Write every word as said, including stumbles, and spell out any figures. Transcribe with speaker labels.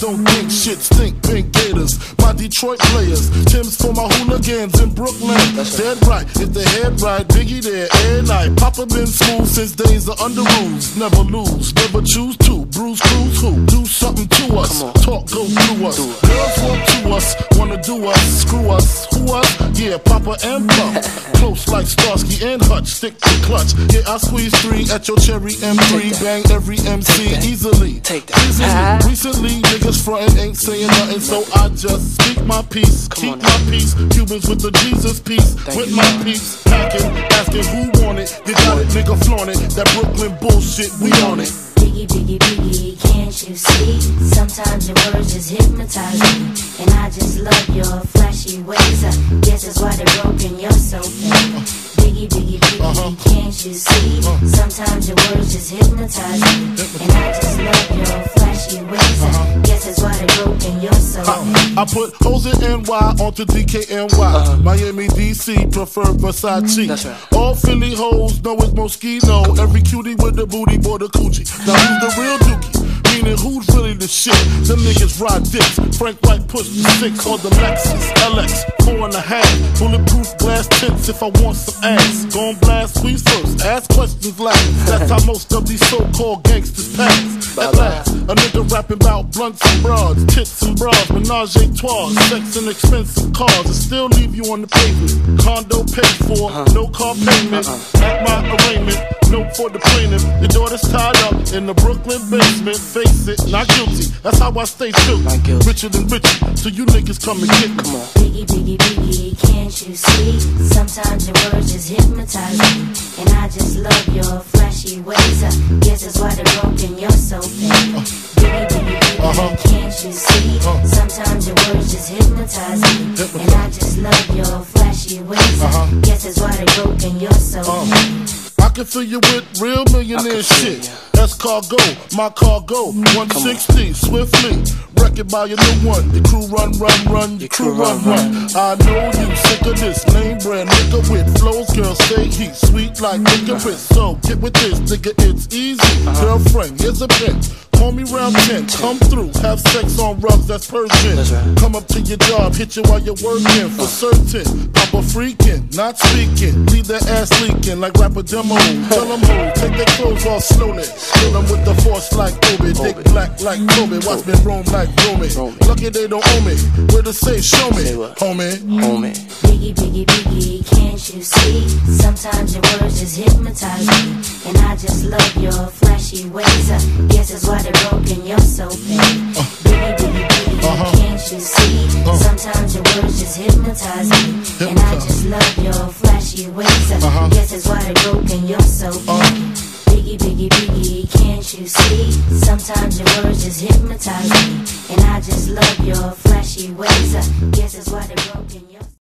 Speaker 1: don't think shit stink, pink gators. My Detroit players, Tim's for my hooligans in Brooklyn.
Speaker 2: That's
Speaker 1: Dead right, if they head right, Biggie there, every night. Papa been smooth since days of under rules. Never lose, never choose to. Bruise, cruise, who? Do something to us. Talk, go through us. Girls want to us, wanna do us, screw us. Who us? Yeah, Papa and Pump. Close like Starsky and Hutch, stick to clutch. Yeah, I squeeze three at your cherry M three. Bang every M C easily.
Speaker 2: Take that.
Speaker 1: Easily.
Speaker 2: Ah.
Speaker 1: Recently, niggas frontin' ain't saying nothing, so I just speak my peace, keep my peace. Cubans with the Jesus peace, with my peace. Packing, asking who want it. You got it, nigga, flaunt it. That Brooklyn bullshit, we on it.
Speaker 3: Biggie, biggie, biggie, can't you see? Sometimes your words just hypnotize me, and I just love your flashy ways. I guess that's why they're broken, you're so fake. Biggie, biggie, biggie,
Speaker 1: Uh-huh.
Speaker 3: can't you see? Sometimes your words just hypnotize me, and I just love your flashy ways. I guess that's why they're broken, you're so fake.
Speaker 1: I put O's in N Y onto D K N Y. Uh-huh. Miami, D C, prefer Versace.
Speaker 2: That's right.
Speaker 1: All Philly hoes know it's Moschino. Every cutie with the booty, boy, the coochie. Now who's the real dookie? Meaning who's really the shit? Them niggas ride dicks. Frank White push the six on the Lexus L X, four and a half. Bulletproof glass tips if I want some ass. Gon' blast squeeze first, ask questions last. That's how most of these so-called gangsters pass. At last, a nigga rapping about blunts and broads, tits and bras, menage a trois, sex and expensive cars, and still leave you on the pavement. Condo paid for, no car payment. At my arraignment, note for the plaintiff. Your daughter's tied up in the Brooklyn basement. Face it, not guilty. That's how I stay filthy. Richer than richer, so you niggas come and get me.
Speaker 3: Biggie, biggie, biggie, can't you see? Sometimes your words just hypnotize me, and I just love your flashy ways. I guess that's why they're broken, you're so fake. Biggie, biggie, biggie, can't you see? Sometimes your words just hypnotize me, and I just love your flashy ways. I guess that's why they're broken, you're so fake.
Speaker 1: I can fill you with real millionaire shit. That's cargo, my cargo, one sixty, swiftly. Wreck it by your new one. Your crew run, run, run, your crew run, run. I know you sick of this name brand nigga with flows. Girl, say he's sweet like licorice. So get with this, nigga, it's easy. Girlfriend, here's a pen. Call me round ten, come through, have sex on rugs, that's Persian.
Speaker 2: Right.
Speaker 1: Come up to your job, hit you while you're working, for certain. Papa freaking, not speaking, leave their ass leaking like rapper demo. Tell them who, take their clothes off slowly. Kill them with the force like Obi, dick black like Kobe, watch me roam like Romy. Lucky they don't owe me, where to say, show me, homie.
Speaker 2: Homie.
Speaker 3: Biggie, biggie, biggie, can't you see? Sometimes your words just hypnotize me, and I just love your flashy ways. I guess that's why they're broken, you're so fake. Biggie, biggie, biggie, can't you see? Sometimes your words just hypnotize me, and I just love your flashy ways. I guess that's why they're broken, you're so fake. Biggie, biggie, biggie, can't you see? Sometimes your words just hypnotize me, and I just love your flashy ways. I guess that's why they're broken, you're